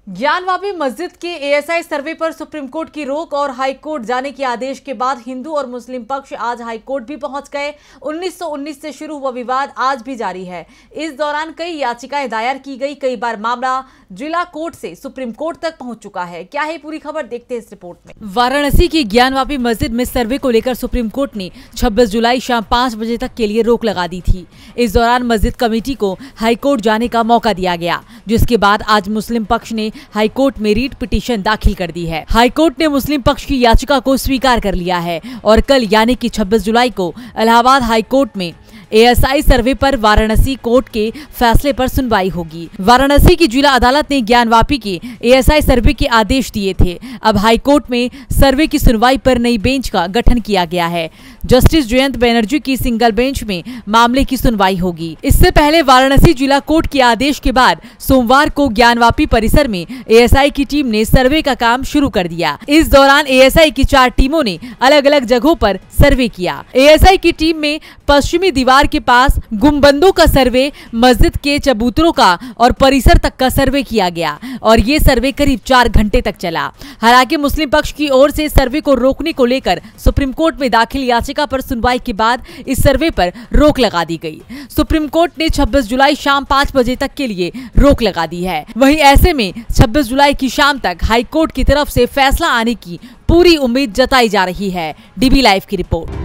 ज्ञानवापी मस्जिद के ASI survey पर सुप्रीम कोर्ट की रोक और हाई कोर्ट जाने के आदेश के बाद हिंदू और मुस्लिम पक्ष आज हाई कोर्ट भी पहुंच गए। 1919 से शुरू हुआ विवाद आज भी जारी है। इस दौरान कई याचिकाएं दायर की गई। कई बार मामला जिला कोर्ट से सुप्रीम कोर्ट तक पहुंच चुका है। क्या है पूरी खबर, देखते हैं इस रिपोर्ट में। वाराणसी की ज्ञानवापी मस्जिद में सर्वे को लेकर सुप्रीम कोर्ट ने 26 जुलाई शाम 5 बजे तक के लिए रोक लगा दी थी। इस दौरान मस्जिद कमेटी को हाई कोर्ट जाने का मौका दिया गया, जिसके बाद आज मुस्लिम पक्ष ने हाई कोर्ट में रीट पिटीशन दाखिल कर दी है। हाई कोर्ट ने मुस्लिम पक्ष की याचिका को स्वीकार कर लिया है और कल यानी कि 26 जुलाई को इलाहाबाद हाई कोर्ट में एएसआई सर्वे पर वाराणसी कोर्ट के फैसले पर सुनवाई होगी। वाराणसी की जिला अदालत ने ज्ञानवापी के एएसआई सर्वे के आदेश दिए थे। अब हाई कोर्ट में सर्वे की सुनवाई पर नई बेंच का गठन किया गया है। जस्टिस जयंत बनर्जी की सिंगल बेंच में मामले की सुनवाई होगी। इससे पहले वाराणसी जिला कोर्ट के आदेश के बाद सोमवार को ज्ञानवापी परिसर में एएसआई की टीम ने सर्वे का काम शुरू कर दिया। इस दौरान एएसआई की 4 टीमों ने अलग अलग जगहों पर सर्वे किया। एएसआई की टीम में पश्चिमी दीवार के पास गुंबदों का सर्वे, मस्जिद के चबूतरों का और परिसर तक का सर्वे किया गया और ये सर्वे करीब 4 घंटे तक चला। हालांकि मुस्लिम पक्ष की ओर से सर्वे को रोकने को लेकर सुप्रीम कोर्ट में दाखिल याचिका पर सुनवाई के बाद इस सर्वे पर रोक लगा दी गई। सुप्रीम कोर्ट ने 26 जुलाई शाम 5 बजे तक के लिए रोक लगा दी है। वहीं ऐसे में 26 जुलाई की शाम तक हाई कोर्ट की तरफ से फैसला आने की पूरी उम्मीद जताई जा रही है। डीबी लाइव की रिपोर्ट।